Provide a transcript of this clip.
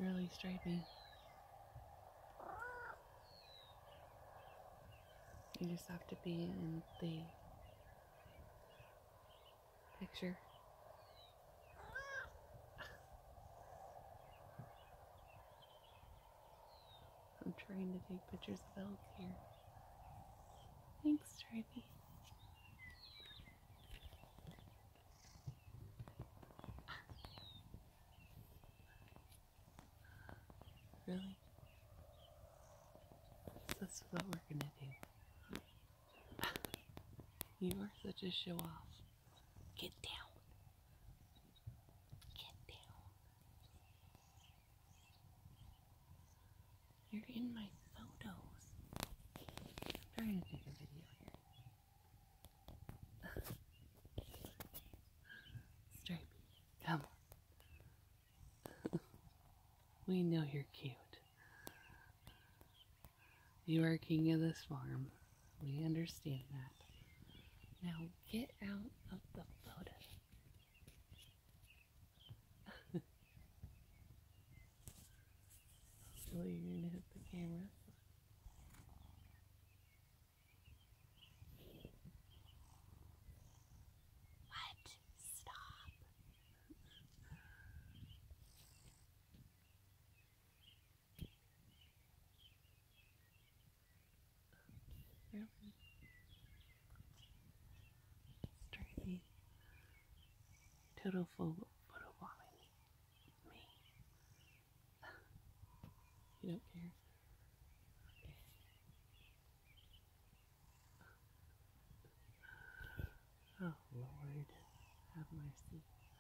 Really Stripey. You just have to be in the picture. I'm trying to take pictures of elk here. Thanks, Stripey. Really? This is what we're gonna do. You are such a show off. Get down. Get down. You're in my photos. I'm trying to take a video here. Stripey, come on. We know you're cute. You are king of this farm. We understand that. Now get out of the photo. Hopefully you're gonna hit the camera. What? Stop. Really? Stripey. Total photo bombing me. You don't care? Okay. Oh Lord, have mercy.